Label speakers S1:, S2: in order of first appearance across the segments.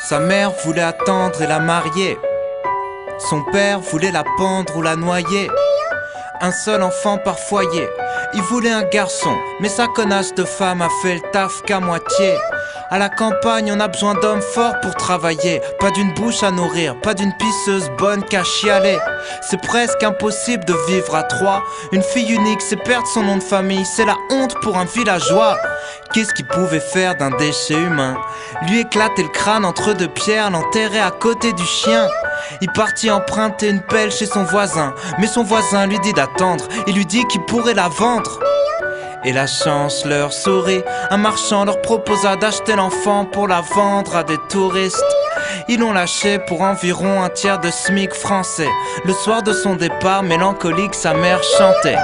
S1: Sa mère voulait attendre et la marier. Son père voulait la pendre ou la noyer. Un seul enfant par foyer. Il voulait un garçon, mais sa connasse de femme a fait le taf qu'à moitié. À la campagne, on a besoin d'hommes forts pour travailler. Pas d'une bouche à nourrir, pas d'une pisseuse bonne qu'à chialer. C'est presque impossible de vivre à trois. Une fille unique, c'est perdre son nom de famille. C'est la honte pour un villageois. Qu'est-ce qu'il pouvait faire d'un déchet humain? Lui éclater le crâne entre deux pierres, l'enterrer à côté du chien. Il partit emprunter une pelle chez son voisin, mais son voisin lui dit d'attendre. Il lui dit qu'il pourrait la vendre. Et la chance leur sourit. Un marchand leur proposa d'acheter l'enfant pour la vendre à des touristes. Ils l'ont lâché pour environ un tiers de SMIC français. Le soir de son départ, mélancolique, sa mère chantait.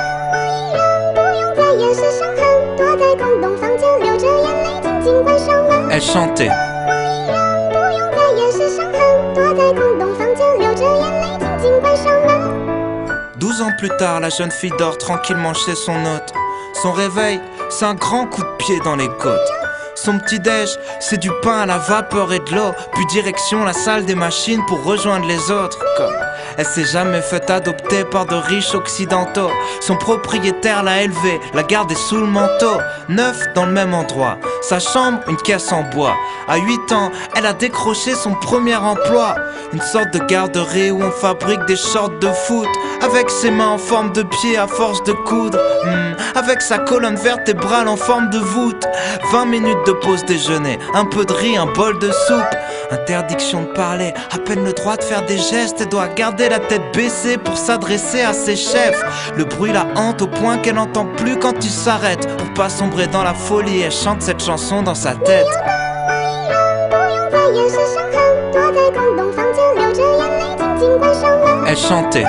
S1: Elle chantait. 12 ans plus tard, la jeune fille dort tranquillement chez son hôte. Son réveil, c'est un grand coup de pied dans les côtes. Son petit-déj, c'est du pain à la vapeur et de l'eau. Puis direction la salle des machines pour rejoindre les autres. Comme elle s'est jamais fait adopter par de riches occidentaux. Son propriétaire l'a élevée, la gardée sous le manteau. 9 dans le même endroit, sa chambre, une caisse en bois. À 8 ans, elle a décroché son premier emploi. Une sorte de garderie où on fabrique des shorts de foot. Avec ses mains en forme de pied à force de coudre. Avec sa colonne vertébrale en forme de voûte. 20 minutes de pause déjeuner, un peu de riz, un bol de soupe. Interdiction de parler, à peine le droit de faire des gestes. Elle doit garder la tête baissée pour s'adresser à ses chefs. Le bruit la hante au point qu'elle n'entend plus quand il s'arrête. Pour pas sombrer dans la folie, elle chante cette chanson dans sa tête. Elle chantait.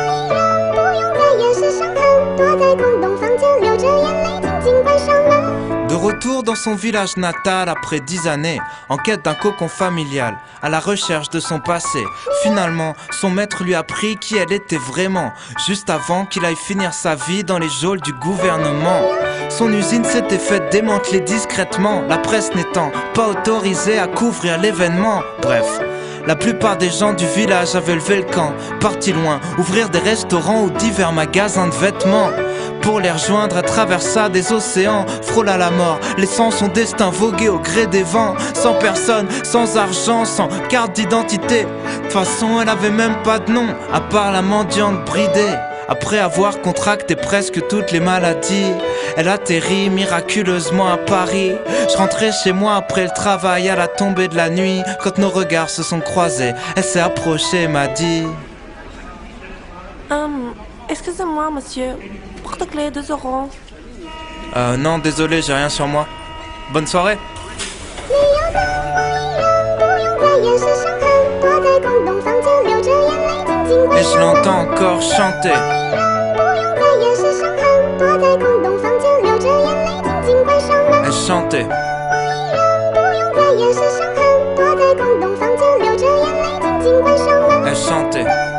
S1: De retour dans son village natal après 10 années, en quête d'un cocon familial, à la recherche de son passé. Finalement, son maître lui a appris qui elle était vraiment, juste avant qu'il aille finir sa vie dans les geôles du gouvernement. Son usine s'était faite démanteler discrètement, la presse n'étant pas autorisée à couvrir l'événement. Bref, la plupart des gens du village avaient levé le camp, partis loin, ouvrir des restaurants ou divers magasins de vêtements. Pour les rejoindre, elle traversa des océans, frôla la mort, laissant son destin voguer au gré des vents. Sans personne, sans argent, sans carte d'identité. De toute façon, elle avait même pas de nom, à part la mendiante bridée. Après avoir contracté presque toutes les maladies, elle atterrit miraculeusement à Paris. Je rentrais chez moi après le travail à la tombée de la nuit. Quand nos regards se sont croisés, elle s'est approchée et m'a dit
S2: Excusez-moi, monsieur. Porte-clés, 2 euros.
S1: Non, désolé, j'ai rien sur moi. Bonne soirée. Et je l'entends encore chanter. Elle chantait. Elle chantait.